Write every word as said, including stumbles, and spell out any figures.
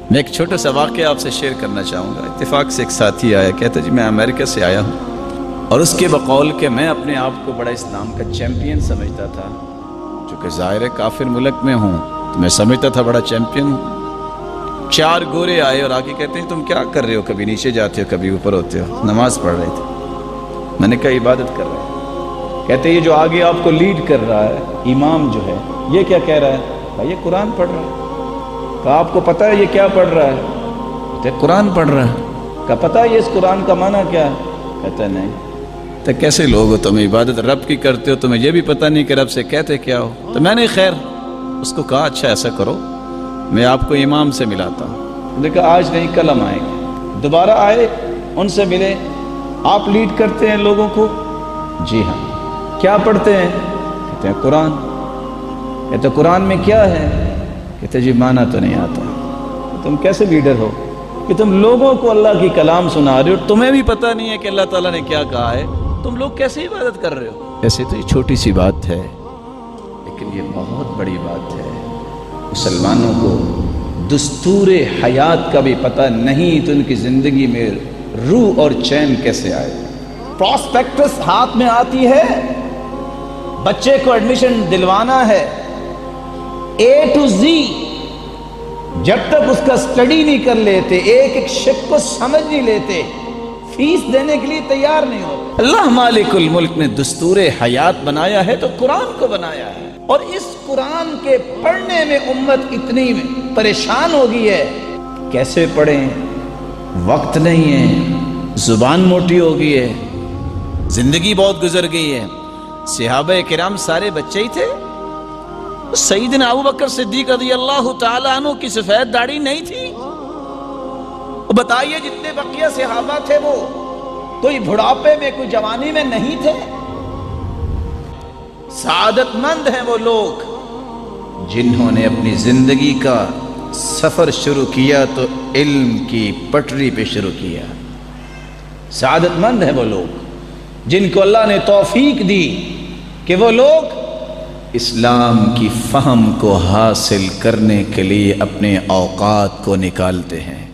میں ایک چھوٹا سا واقعہ آپ سے شیئر کرنا چاہوں گا۔ اتفاق سے ایک ساتھی آیا، کہتا جی میں امریکہ سے آیا ہوں، اور اس کے بقول کہ میں اپنے آپ کو بڑا اسلام کا چیمپئن سمجھتا تھا، چونکہ ظاہر ہے کافر ملک میں ہوں تو میں سمجھتا تھا بڑا چیمپئن ہوں۔ چار گورے آئے اور آگے کہتے ہیں تم کیا کر رہے ہو، کبھی نیچے جاتے ہو کبھی اوپر ہوتے ہو۔ نماز پڑھ رہے تھے۔ میں نے کہا عبادت کر رہے ہیں۔ کہتے یہ جو آگے آپ کو لیڈ کر رہا ہے امام جو ہے، یہ کیا کہہ رہا ہے؟ بھائی یہ قرآن پڑھ رہا ہے۔ کہا آپ کو پتہ ہے یہ کیا پڑھ رہا ہے؟ کہتے قرآن پڑھ رہا ہے۔ کہا پتہ ہے یہ اس قرآن کا معنی کیا ہے؟ کہتا ہے نہیں۔ تو کیسے لوگ ہو تم، عبادت رب کی کرتے ہو، تمہیں یہ بھی پتہ نہیں کہ رب سے کہتے کیا ہو؟ تو میں نے خیر اس کو کہا اچھا ایسا کرو میں آپ کو امام سے ملاتا ہوں۔ نے کہا آج نہیں کل ہم آئیں گے۔ دوبارہ آئے، ان سے ملے۔ آپ لیڈ کرتے ہیں لوگوں کو؟ جی ہاں۔ کیا پڑھتے ہیں؟ کہتے ہیں قرآن۔ کہتے قرآن میں کیا ہے؟ کہتے جی معنی تو نہیں آتا۔ تم کیسے لیڈر ہو کہ تم لوگوں کو اللہ کی کلام سنا رہے ہو، تمہیں بھی پتہ نہیں ہے کہ اللہ تعالیٰ نے کیا کہا ہے، تم لوگ کیسے عبادت کر رہے ہو؟ ایسے تو یہ چھوٹی سی بات ہے، لیکن یہ بہت بڑی بات ہے۔ مسلمانوں کو دستور حیات کا بھی پتہ نہیں تو ان کی زندگی میں روح اور چین کیسے آئے؟ پراسپیکٹس ہاتھ میں آتی ہے، بچے کو ایڈمیشن دلوانا ہے، اے ٹو زی، جب تک اس کا سٹڈی نہیں کر لیتے، ایک ایک شک کو سمجھ نہیں لیتے، فیس دینے کے لیے تیار نہیں ہوتے۔ اللہ مالک الملک نے دستور حیات بنایا ہے تو قرآن کو بنایا ہے، اور اس قرآن کے پڑھنے میں امت اتنی پریشان ہو گئی ہے، کیسے پڑھیں؟ وقت نہیں ہے، زبان موٹی ہو گئی ہے، زندگی بہت گزر گئی ہے۔ صحابہ کرام سارے بچے ہی تھے۔ سیدنا ابو بکر صدیق رضی اللہ تعالیٰ عنہ کی سفید داڑھی نہیں تھی؟ بتائیے جتنے بقیہ صحابہ تھے وہ کوئی بڑھاپے میں کوئی جوانی میں نہیں تھے؟ سعادت مند ہیں وہ لوگ جنہوں نے اپنی زندگی کا سفر شروع کیا تو علم کی پٹری پہ شروع کیا۔ سعادت مند ہیں وہ لوگ جن کو اللہ نے توفیق دی کہ وہ لوگ اسلام کی فہم کو حاصل کرنے کے لیے اپنے اوقات کو نکالتے ہیں۔